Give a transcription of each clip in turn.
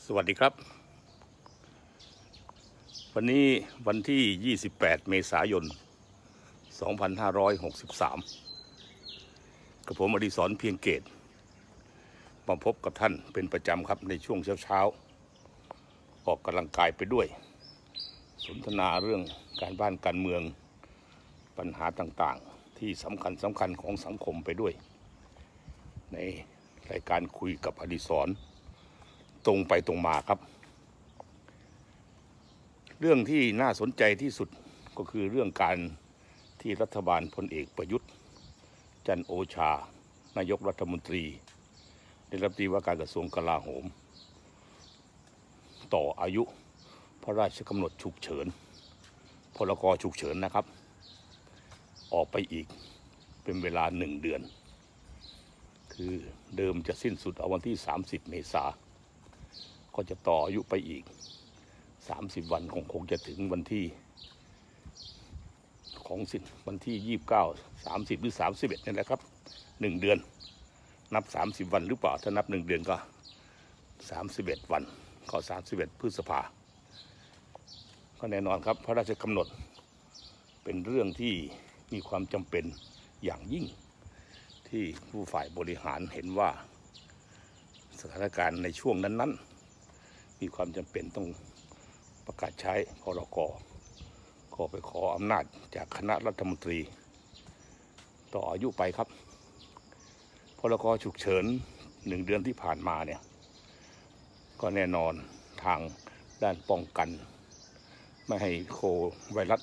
สวัสดีครับวันนี้วันที่ 28 เมษายน 2563 กับผมอดิศรเพียงเกตมาพบกับท่านเป็นประจำครับในช่วงเช้าออกกำลังกายไปด้วยสนทนาเรื่องการบ้านการเมืองปัญหาต่างๆที่สำคัญของสังคมไปด้วยในรายการคุยกับอดิศรตรงไปตรงมาครับเรื่องที่น่าสนใจที่สุดก็คือเรื่องการที่รัฐบาลพลเอกประยุทธ์จันทร์โอชานายกรัฐมนตรีได้รับว่าการกระทรวงกลาโหมต่ออายุพระราชกำหนดฉุกเฉินพรก.ฉุกเฉินนะครับออกไปอีกเป็นเวลา1 เดือนคือเดิมจะสิ้นสุดเอาวันที่30 เมษายนก็จะต่ออายุไปอีก30 วันคงจะถึงวันที่ของวันที่29 30หรือ31นี่แหละครับ1 เดือนนับ30 วันหรือเปล่าถ้านับ1 เดือนก็31 วันก็31 พฤษภาก็แน่นอนครับพระราชกำหนดเป็นเรื่องที่มีความจำเป็นอย่างยิ่งที่ผู้ฝ่ายบริหารเห็นว่าสถานการณ์ในช่วงนั้นมีความจำเป็นต้องประกาศใช้พรก.ก็ไปขออำนาจจากคณะรัฐมนตรีต่ออายุไปครับพรก.ฉุกเฉิน1 เดือนที่ผ่านมาเนี่ยก็แน่นอนทางด้านป้องกันไม่ให้ไวรัส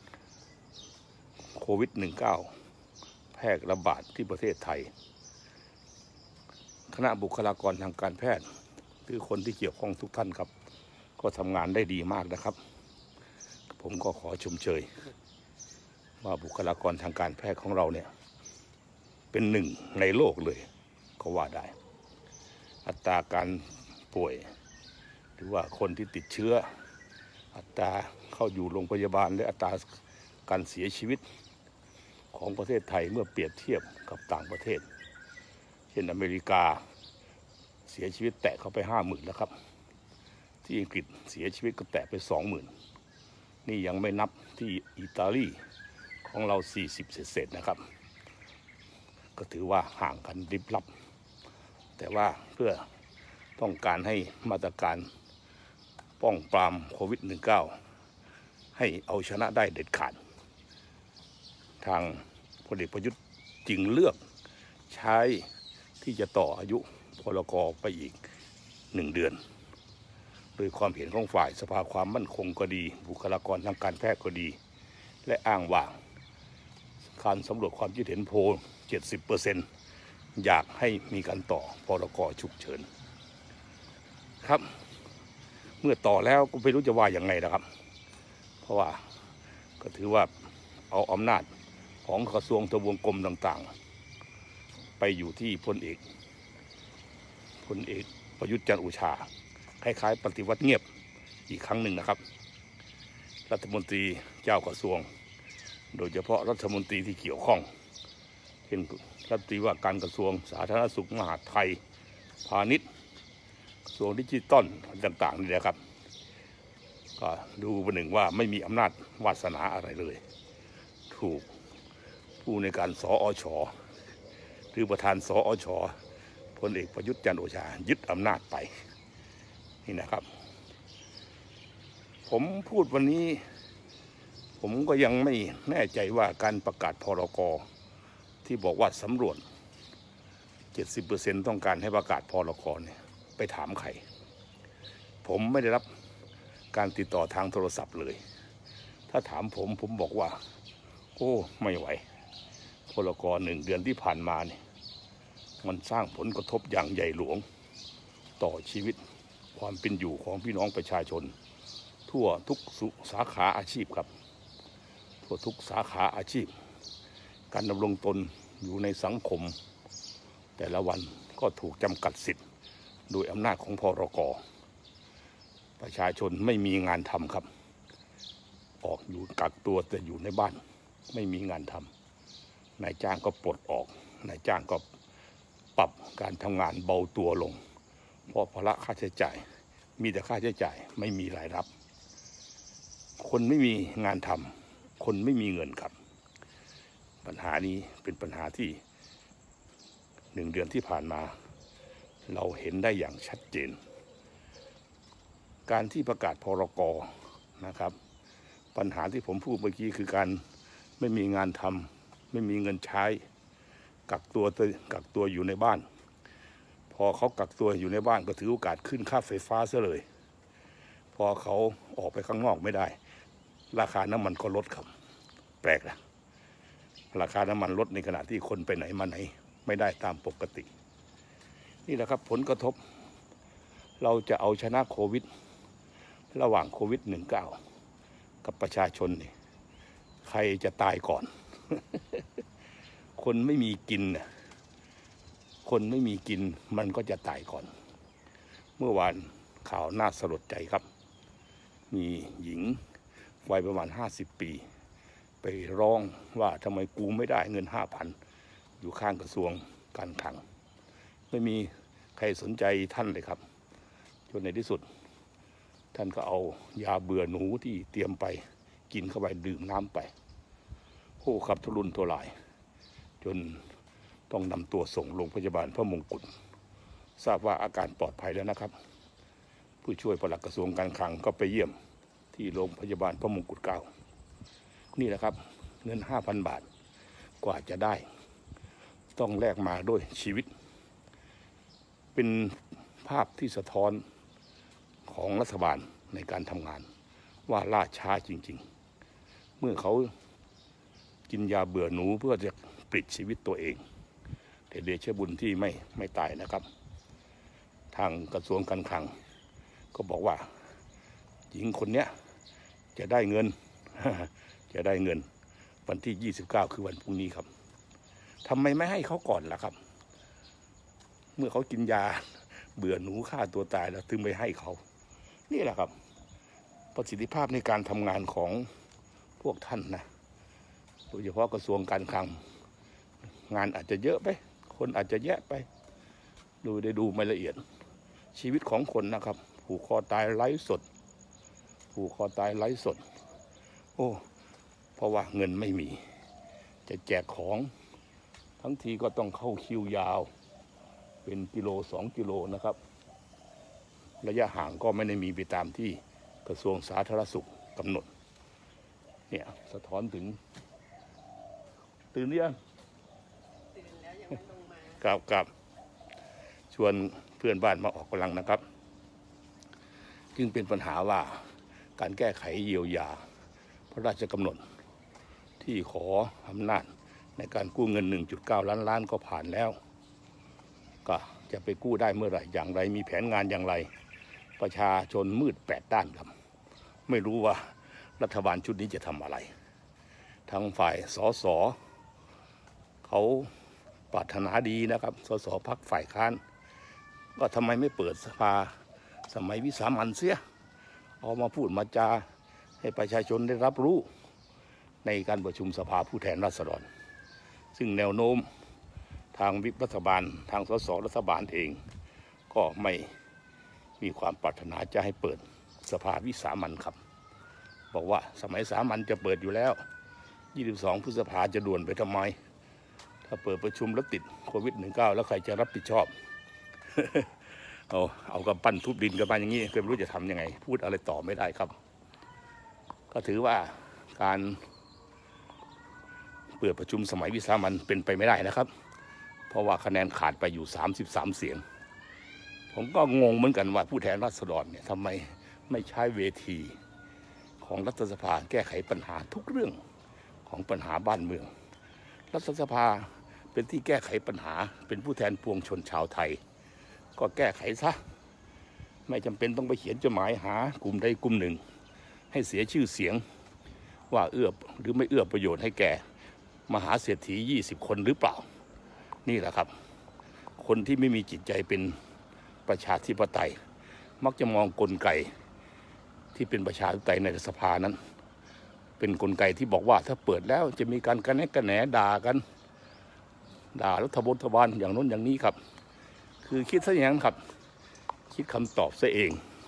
โควิด -19 แพร่ระบาดที่ประเทศไทยคณะบุคลากรทางการแพทย์หรือคนที่เกี่ยวข้องทุกท่านครับก็ทำงานได้ดีมากนะครับผมก็ขอชมเชยว่าบุคลากรทางการแพทย์ของเราเนี่ยเป็นหนึ่งในโลกเลยก็ว่าได้อัตราการป่วยหรือว่าคนที่ติดเชื้ออัตราเข้าอยู่โรงพยาบาลและอัตราการเสียชีวิตของประเทศไทยเมื่อเปรียบเทียบกับต่างประเทศเช่นอเมริกาเสียชีวิตแตะเข้าไป 50,000 แล้วครับที่อังกฤษเสียชีวิตก็แตะไป 20,000 นี่ยังไม่นับที่อิตาลีของเรา40 เศษนะครับก็ถือว่าห่างกันลิบลับแต่ว่าเพื่อต้องการให้มาตรการป้องปรามโควิด -19 ให้เอาชนะได้เด็ดขาดทางพลเอกประยุทธ์จึงเลือกใช้ที่จะต่ออายุพรก.ไปอีก1 เดือนโดยความเห็นของฝ่ายสภาความมั่นคงก็ดีบุคลากรทางการแพทย์ก็ดีและอ้างว่าการสำรวจความคิดเห็นโพล 70% อยากให้มีการต่อพรก.ฉุกเฉินครับเมื่อต่อแล้วก็ไม่รู้จะว่าอย่างไงนะครับเพราะว่าก็ถือว่าเอาอำนาจของกระทรวงทบวงกรมต่างๆไปอยู่ที่พลเอกประยุทธ์จันทร์โอชาคล้ายๆปฏิวัติเงียบอีกครั้งหนึ่งนะครับรัฐมนตรีเจ้ากระทรวงโดยเฉพาะรัฐมนตรีที่เกี่ยวข้องเช่นรัฐมนตรีว่าการกระทรวงสาธารณสุขมหาดไทยพาณิชย์กระทรวงดิจิทัลต่างๆนี่แหละครับก็ดูประหนึ่งว่าไม่มีอำนาจวาสนาอะไรเลยถูกผู้ในการสอช.หรือประธานสอช.พลเอกประยุทธ์จันทร์โอชายึดอำนาจไปนี่นะครับผมพูดวันนี้ผมก็ยังไม่แน่ใจว่าการประกาศพรก.ที่บอกว่าสำรวจ 70% ต้องการให้ประกาศพรก.เนี่ยไปถามใครผมไม่ได้รับการติดต่อทางโทรศัพท์เลยถ้าถามผมบอกว่าโอ้ไม่ไหวพรก. 1 เดือนที่ผ่านมาเนี่ยมันสร้างผลกระทบอย่างใหญ่หลวงต่อชีวิตความเป็นอยู่ของพี่น้องประชาชนทั่วทุกสาขาอาชีพครับทั่วทุกสาขาอาชีพการดำรงตนอยู่ในสังคมแต่ละวันก็ถูกจำกัดสิทธิ์โดยอำนาจของพรก.ประชาชนไม่มีงานทำครับออกอยู่กักตัวแต่อยู่ในบ้านไม่มีงานทำนายจ้างก็ปลดออกนายจ้างก็ปรับการทำงานเบาตัวลงเพราะภาระค่าใช้จ่ายมีแต่ค่าใช้จ่ายไม่มีรายรับคนไม่มีงานทำคนไม่มีเงินครับปัญหานี้เป็นปัญหาที่1 เดือนที่ผ่านมาเราเห็นได้อย่างชัดเจนการที่ประกาศพรก.นะครับปัญหาที่ผมพูดเมื่อกี้คือการไม่มีงานทำไม่มีเงินใช้กักตัวอยู่ในบ้านพอเขากักตัวอยู่ในบ้านก็ถือโอกาสขึ้นค่าไฟฟ้าซะเลยพอเขาออกไปข้างนอกไม่ได้ราคาน้ำมันก็ลดครับแปลกนะราคาน้ำมันลดในขณะที่คนไปไหนมาไหนไม่ได้ตามปกตินี่แหละครับผลกระทบเราจะเอาชนะโควิดระหว่างโควิด-19กับประชาชนนี่ใครจะตายก่อน คนไม่มีกินคนไม่มีกินมันก็จะตายก่อนเมื่อวานข่าวน่าสลดใจครับมีหญิงวัยประมาณ50 ปีไปร้องว่าทำไมกูไม่ได้เงิน 5,000 อยู่ข้างกระทรวงการคลังไม่มีใครสนใจท่านเลยครับจนในที่สุดท่านก็เอายาเบื่อหนูที่เตรียมไปกินเข้าไปดื่มน้ำไปโอ้ขับทุรุนทุรายจนต้องนำตัวส่งโรงพยาบาลพระมงกุฎทราบว่าอาการปลอดภัยแล้วนะครับผู้ช่วยปลัดกระทรวงการคลังก็ไปเยี่ยมที่โรงพยาบาลพระมงกุฎ9นี่แหละครับเงิน 5,000 บาทกว่าจะได้ต้องแลกมาด้วยชีวิตเป็นภาพที่สะท้อนของรัฐบาลในการทำงานว่าล่าช้าจริงๆเมื่อเขากินยาเบื่อหนูเพื่อจะปลิดชีวิตตัวเองแต่เดชบุญที่ไม่ตายนะครับทางกระทรวงการคลังก็บอกว่าหญิงคนนี้จะได้เงิน จะได้เงินวันที่29คือวันพรุ่งนี้ครับทำไมไม่ให้เขาก่อนล่ะครับเมื่อเขากินยาเบื่อหนูฆ่าตัวตายแล้วถึงไปให้เขานี่แหละครับประสิทธิภาพในการทำงานของพวกท่านนะโดยเฉพาะกระทรวงการคลังงานอาจจะเยอะไปคนอาจจะแยะไปดูไม่ละเอียดชีวิตของคนนะครับผูกคอตายไร้สดโอ้เพราะว่าเงินไม่มีจะแจกของทั้งทีก็ต้องเข้าคิวยาวเป็นกิโล2 กิโลนะครับระยะห่างก็ไม่ได้มีไปตามที่กระทรวงสาธารณสุขกำหนดเนี่ยสะท้อนถึงตื่นหรือยังตื่นแล้วยังไม่ลงมากับชวนเพื่อนบ้านมาออกกำลังนะครับจึงเป็นปัญหาว่าการแก้ไขเยียวยาพระราชกำหนดที่ขออำนาจในการกู้เงิน 1.9 ล้านก็ผ่านแล้วก็จะไปกู้ได้เมื่อไหร่อย่างไรมีแผนงานอย่างไรประชาชนมืด8 ด้านครับไม่รู้ว่ารัฐบาลชุดนี้จะทำอะไรทางฝ่ายสสเขาปรารถนาดีนะครับสสพรรคฝ่ายค้านก็ทำไมไม่เปิดสภาสมัยวิสามัญเสียเอามาพูดมาจาให้ประชาชนได้รับรู้ในการประชุมสภาผู้แทนราษฎรซึ่งแนวโน้มทางวิปรัฐบาลทางสสรัฐบาลเองก็ไม่มีความปรารถนาจะให้เปิดสภาวิสามัญครับบอกว่าสมัยสามัญจะเปิดอยู่แล้ว22 พฤษภาจะด่วนไปทำไมถ้าเปิดประชุมแล้วติดโควิด-19แล้วใครจะรับผิดชอบ เอากำปั้นทุบดินกันมาอย่างนี้ก็ไม่รู้จะทำยังไงพูดอะไรต่อไม่ได้ครับก็ถือว่าการเปิดประชุมสมัยวิสามัญเป็นไปไม่ได้นะครับเพราะว่าคะแนนขาดไปอยู่33 เสียงผมก็งงเหมือนกันว่าผู้แทนราษฎรเนี่ยทำไมไม่ใช้เวทีของรัฐสภาแก้ไขปัญหาทุกเรื่องของปัญหาบ้านเมืองรัฐสภาเป็นที่แก้ไขปัญหาเป็นผู้แทนปวงชนชาวไทยก็แก้ไขซะไม่จำเป็นต้องไปเขียนจดหมายหากลุ่มใดกลุ่มหนึ่งให้เสียชื่อเสียงว่าเอื้อหรือไม่เอื้อประโยชน์ให้แก่มหาเศรษฐี20 คนหรือเปล่านี่แหละครับคนที่ไม่มีจิตใจเป็นประชาธิปไตยมักจะมองกลไกที่เป็นประชาธิปไตยในสภานั้นเป็นกลไกที่บอกว่าถ้าเปิดแล้วจะมีการกระแนะกระแหนด่ากันด่ารัฐบาลอย่างโน้นอย่างนี้ครับคือคิดซะอย่างนั้นครับคิดคำตอบซะเอง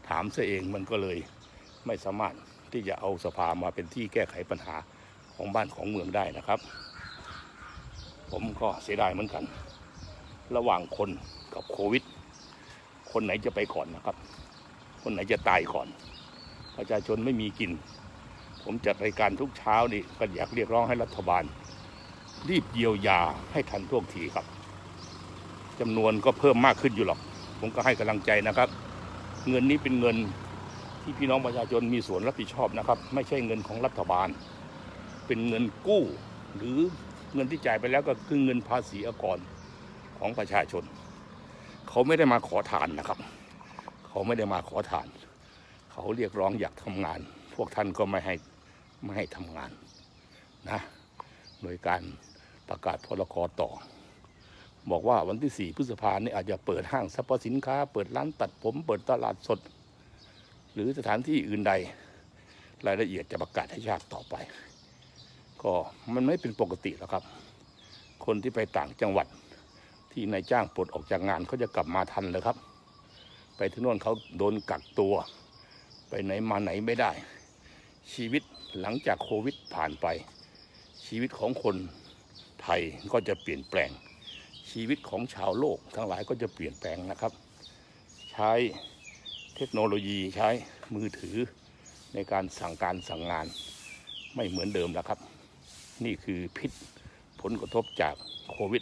ถามซะเองมันก็เลยไม่สามารถที่จะเอาสภามาเป็นที่แก้ไขปัญหาของบ้านของเมืองได้นะครับผมก็เสียดายเหมือนกันระหว่างคนกับโควิดคนไหนจะไปก่อนนะครับคนไหนจะตายก่อนประชาชนไม่มีกินผมจัดรายการทุกเช้านี่ก็อยากเรียกร้องให้รัฐบาลรีบเยียวยาให้ทันท่วงทีครับจำนวนก็เพิ่มมากขึ้นอยู่หรอกผมก็ให้กำลังใจนะครับเงินนี้เป็นเงินที่พี่น้องประชาชนมีส่วนรับผิดชอบนะครับไม่ใช่เงินของรัฐบาลเป็นเงินกู้หรือเงินที่จ่ายไปแล้วก็คือเงินภาษีอากรของประชาชนเขาไม่ได้มาขอทานนะครับเขาไม่ได้มาขอทานเขาเรียกร้องอยากทำงานพวกท่านก็ไม่ให้ทำงานนะโดยการประกาศพรก.ต่อบอกว่าวันที่4 พฤษภาคมนี้อาจจะเปิดห้างสรรพสินค้าเปิดร้านตัดผมเปิดตลาดสดหรือสถานที่อื่นใดรายละเอียดจะประกาศให้ทราบต่อไปก็มันไม่เป็นปกติแล้วครับคนที่ไปต่างจังหวัดที่นายจ้างปลดออกจากงานเขาจะกลับมาทันเลยครับไปที่โน่นเขาโดนกักตัวไปไหนมาไหนไม่ได้ชีวิตหลังจากโควิดผ่านไปชีวิตของคนไทยก็จะเปลี่ยนแปลงชีวิตของชาวโลกทั้งหลายก็จะเปลี่ยนแปลงนะครับใช้เทคโนโลยีใช้มือถือในการสั่งงานไม่เหมือนเดิมแล้วครับนี่คือพิษผลกระทบจากโควิด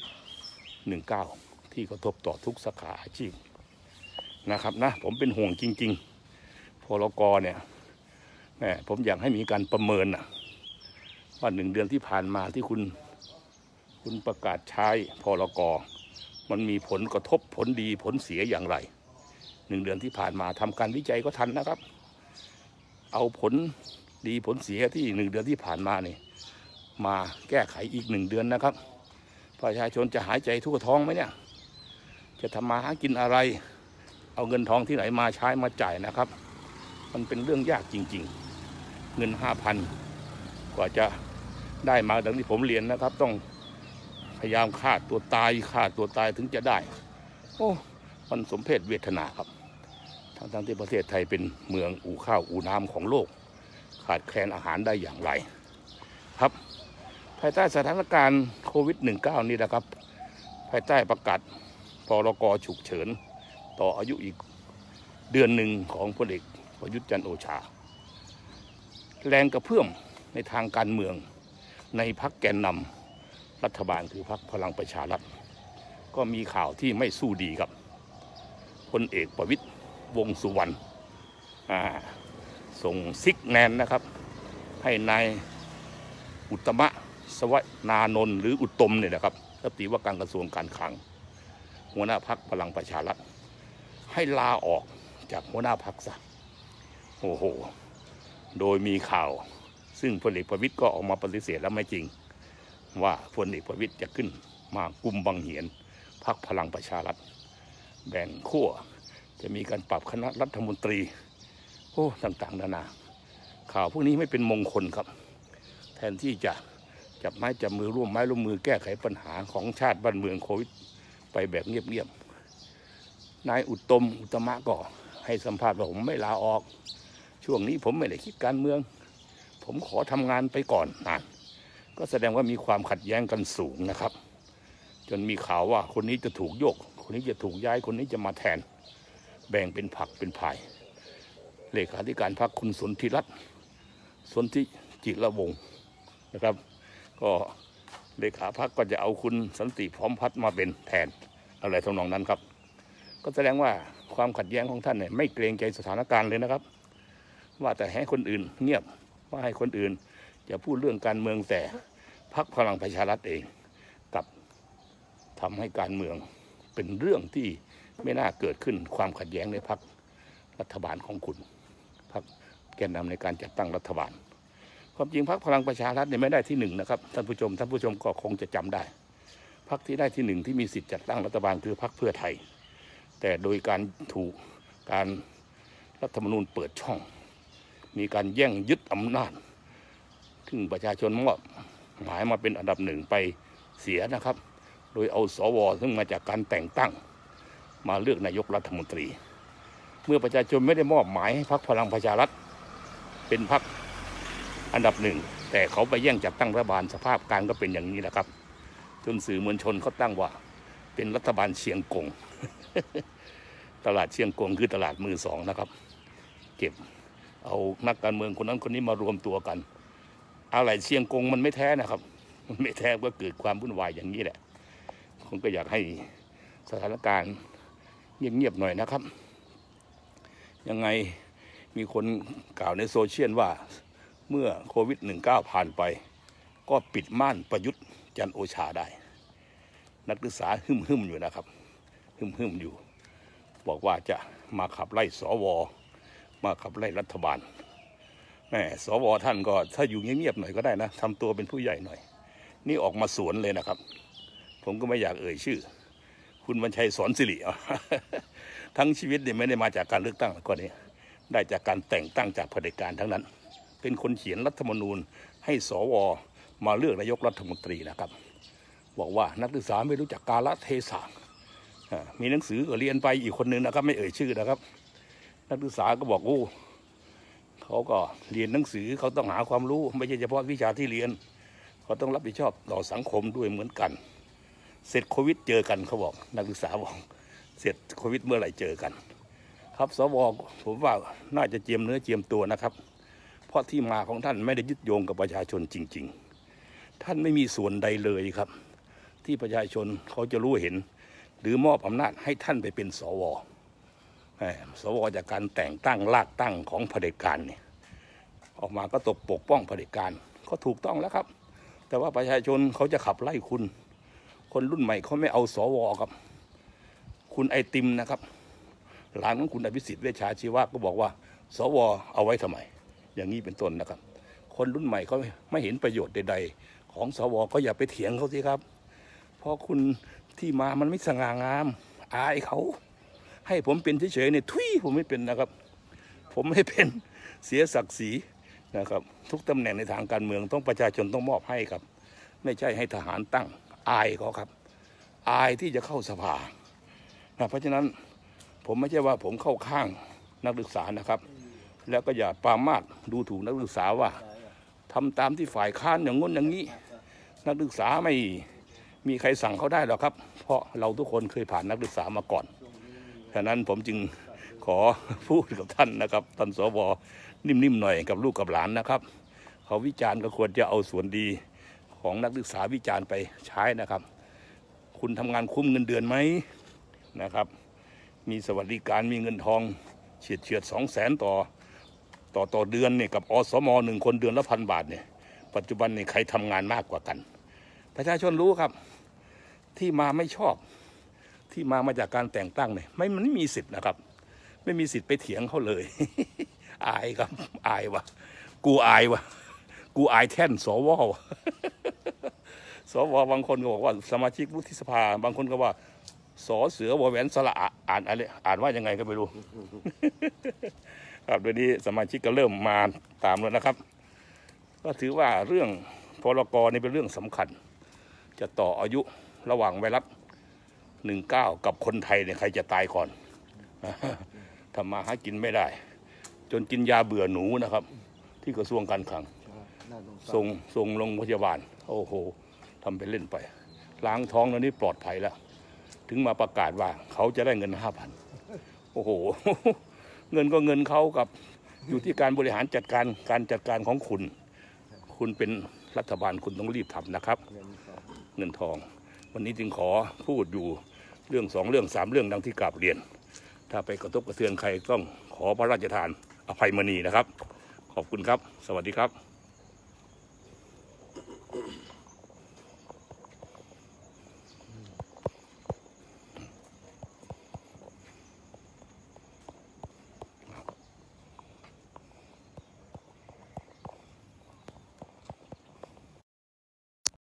-19 ที่กระทบต่อทุกสาขาอาชีพนะครับนะผมเป็นห่วงจริงๆพรก.เนี่ยผมอยากให้มีการประเมินว่า1 เดือนที่ผ่านมาที่คุณประกาศใช้พรก.มันมีผลกระทบผลดีผลเสียอย่างไร1 เดือนที่ผ่านมาทำการวิจัยก็ทันนะครับเอาผลดีผลเสียที่1 เดือนที่ผ่านมานี่มาแก้ไขอีก1 เดือนนะครับประชาชนจะหายใจทั่วท้องไหมเนี่ยจะทำมาหากินอะไรเอาเงินทองที่ไหนมาใช้มาจ่ายนะครับมันเป็นเรื่องยากจริงๆเงิน 5,000 กว่าจะได้มาดังที่ผมเรียนนะครับต้องพยายามฆ่าตัวตายถึงจะได้โอ้มันสมเพชเวทนาครับทั้งที่ประเทศไทยเป็นเมืองอู่ข้าวอู่น้ำของโลกขาดแคลนอาหารได้อย่างไรครับภายใต้สถานการณ์โควิด -19 นี่นะครับภายใต้ประกาศพรก.ฉุกเฉินต่ออายุอีกเดือนหนึ่งของพลเอกประยุทธ์จันทร์โอชาแรงกระเพื่อมในทางการเมืองในพรรคแกนนำรัฐบาลคือพรรคพลังประชารัฐก็มีข่าวที่ไม่สู้ดีครับพลเอกประวิตรวงษ์สุวรรณส่งซิกแนนนะครับให้นายอุตตมะสวนานนท์หรืออุตตมเนี่ยนะครับรัฐมนตรีว่าการกระทรวงการคลังหัวหน้าพรรคพลังประชารัฐให้ลาออกจากหัวหน้าพรรคซะโอ้โหโดยมีข่าวซึ่งพลเอกประวิตรก็ออกมาปฏิเสธแล้วไม่จริงว่าพลเอกประวิตรจะขึ้นมากุมบังเหียนพรรคพลังประชารัฐแบ่งขั้วจะมีการปรับคณะรัฐมนตรีโอ้ต่างๆนานาข่าวพวกนี้ไม่เป็นมงคลครับแทนที่จะจับไม้จับมือร่วมไม้ร่วมมือแก้ไขปัญหาของชาติบ้านเมืองโควิดไปแบบเงียบๆนายอุตมะก็ให้สัมภาษณ์ว่าผมไม่ลาออกช่วงนี้ผมไม่ได้คิดการเมืองผมขอทำงานไปก่อนก็แสดงว่ามีความขัดแย้งกันสูงนะครับจนมีข่าวว่าคนนี้จะถูกโยกคนนี้จะถูกย้ายคนนี้จะมาแทนแบ่งเป็นผักเป็นพายเลขาธิการพรรคคุณสนธิรัตน์สนธิจิรวงศ์นะครับก็เลขาพรรคก็จะเอาคุณสันติพร้อมพัฒน์มาเป็นแทนอะไรทำนองนั้นครับก็แสดงว่าความขัดแย้งของท่านเนี่ยไม่เกรงใจสถานการณ์เลยนะครับว่าแต่ให้คนอื่นเงียบว่าให้คนอื่นจะพูดเรื่องการเมืองแต่พรรคพลังประชารัฐเองกับทำให้การเมืองเป็นเรื่องที่ไม่น่าเกิดขึ้นความขัดแย้งในพรรครัฐบาลของคุณพรรคแกนนำในการจัดตั้งรัฐบาลความจริงพรรคพลังประชารัฐเนี่ยไม่ได้ที่1นะครับท่านผู้ชมก็คงจะจำได้พรรคที่ได้ที่1ที่มีสิทธิ์จัดตั้งรัฐบาลคือพรรคเพื่อไทยแต่โดยการถูกการรัฐธรรมนูญเปิดช่องมีการแย่งยึดอำนาจซึ่งประชาชนมอบหมายมาเป็นอันดับ1ไปเสียนะครับโดยเอาสวซึ่งมาจากการแต่งตั้งมาเลือกนายกรัฐมนตรีเมื่อประชาชนไม่ได้มอบหมายให้พรรคพลังประชารัฐเป็นพรรคอันดับหนึ่งแต่เขาไปแย่งจัดตั้งรัฐบาลสภาพการก็เป็นอย่างนี้แหละครับจนสื่อมวลชนเขาตั้งว่าเป็นรัฐบาลเชียงกง ตลาดเชียงกงคือตลาดมือสองนะครับเก็บเอานักการเมืองคนนั้นคนนี้มารวมตัวกันอะไรเชียงกงมันไม่แท้นะครับมันไม่แท้ก็เกิดความวุ่นวายอย่างนี้แหละผมก็อยากให้สถานการณ์เงียบๆหน่อยนะครับยังไงมีคนกล่าวในโซเชียลว่าเมื่อโควิด-19 ผ่านไปก็ปิดม่านประยุทธ์จันทร์โอชาได้นักศึกษาหึ่มอยู่นะครับหึ่มอยู่บอกว่าจะมาขับไล่สวมาขับไล่รัฐบาลแม่สวท่านก็ถ้าอยู่เงียบๆหน่อยก็ได้นะทำตัวเป็นผู้ใหญ่หน่อยนี่ออกมาสวนเลยนะครับผมก็ไม่อยากเอ่ยชื่อคุณบรรชัยสอนสิริทั้งชีวิตเนี่ยไม่ได้มาจากการเลือกตั้งก็นี่ได้จากการแต่งตั้งจากเผด็จการทั้งนั้นเป็นคนเขียนรัฐธรรมนูญให้สวมาเลือกนายกรัฐมนตรีนะครับบอกว่านักศึกษาไม่รู้จักกาลเทศะมีหนังสือก็เรียนไปอีกคนนึงนะครับไม่เอ่ยชื่อนะครับนักศึกษาก็บอกโอ้เขาก็เรียนหนังสือเขาต้องหาความรู้ไม่ใช่เฉพาะวิชาที่เรียนเขาต้องรับผิดชอบต่อสังคมด้วยเหมือนกันเสร็จโควิดเจอกันเขาบอกนักศึกษาบอกเสร็จโควิดเมื่อไหร่เจอกันครับสวผมว่าน่าจะเจียมเนื้อเจียมตัวนะครับเพราะที่มาของท่านไม่ได้ยึดโยงกับประชาชนจริงๆท่านไม่มีส่วนใดเลยครับที่ประชาชนเขาจะรู้เห็นหรือมอบอำนาจให้ท่านไปเป็นสวจากการแต่งตั้งลากตั้งของเผด็จการเนี่ยออกมาก็ตกปกป้องเผด็จการก็ถูกต้องแล้วครับแต่ว่าประชาชนเขาจะขับไล่คุณคนรุ่นใหม่เขาไม่เอาสวครับคุณไอติมนะครับหลานของคุณอภิสิทธิ์เวชชาชีวะก็บอกว่าสวเอาไว้ทำไมอย่างนี้เป็นต้นนะครับคนรุ่นใหม่เขาไม่เห็นประโยชน์ใดๆของสวก็อย่าไปเถียงเขาสิครับเพราะคุณที่มามันไม่สง่างามอายเขาให้ผมเป็นเฉยๆเนี่ยทุยผมไม่เป็นนะครับผมไม่เป็นเสียศักดิ์ศรีนะครับทุกตำแหน่งในทางการเมืองต้องประชาชนต้องมอบให้ครับไม่ใช่ให้ทหารตั้งอายเขาครับอายที่จะเข้าสภาเพราะฉะนั้นผมไม่ใช่ว่าผมเข้าข้างนักศึกษานะครับแล้วก็อย่าปรามาสดูถูกนักศึกษาว่าทำตามที่ฝ่ายค้านอย่างง้นอย่างนี้นักศึกษาไม่มีใครสั่งเขาได้หรอกครับเพราะเราทุกคนเคยผ่านนักศึกษามาก่อนฉะนั้นผมจึงขอพูดกับท่านนะครับท่านสวนิ่มๆหน่อยกับลูกกับหลานนะครับเขาวิจารณ์ก็ควรจะเอาส่วนดีของนักศึกษาวิจารณ์ไปใช้นะครับคุณทำงานคุ้มเงินเดือนไหมนะครับมีสวัสดิการมีเงินทองเฉียด200,000ต่อเดือนเนี่ยกับอสม1 คนเดือนละ1,000 บาทเนี่ยปัจจุบันเนี่ยใครทำงานมากกว่ากันประชาชนรู้ครับที่มาไม่ชอบที่มาจากการแต่งตั้งเนี่ยมันไม่มีสิทธิ์นะครับไม่มีสิทธิ์ไปเถียงเขาเลย อายครับอายวะกูอายแท่นสวสวบางคนก็บอกว่าสมาชิกวุฒิสภาบางคนก็ว่าสอเสือวอแหวนสระอ่านว่ายังไงก็ไม่รู้ ครับเดี๋ยวนี้สมาชิกก็เริ่มมาตามแล้วนะครับก็ถือว่าเรื่องพรกนี่เป็นเรื่องสำคัญจะต่ออายุระหว่างไวรัส19กับคนไทยเนี่ยใครจะตายก่อนทำมาหากินไม่ได้จนกินยาเบื่อหนูนะครับที่กระทรวงการคลังส่งโรงพยาบาลโอ้โหทำไปเล่นไปล้างท้องแล้วนี่ปลอดภัยแล้วถึงมาประกาศว่าเขาจะได้เงิน 5,000 โอ้โหเงินก็เงินเขากับอยู่ที่การบริหารจัดการของคุณเป็นรัฐบาลคุณต้องรีบทำนะครับเงินทองวันนี้จึงขอพูดอยู่เรื่อง2 เรื่อง 3 เรื่องดังที่กราบเรียนถ้าไปกระทบกระเทือนใครต้องขอพระราชทานอภัยมณีนะครับขอบคุณครับสวัสดีครับ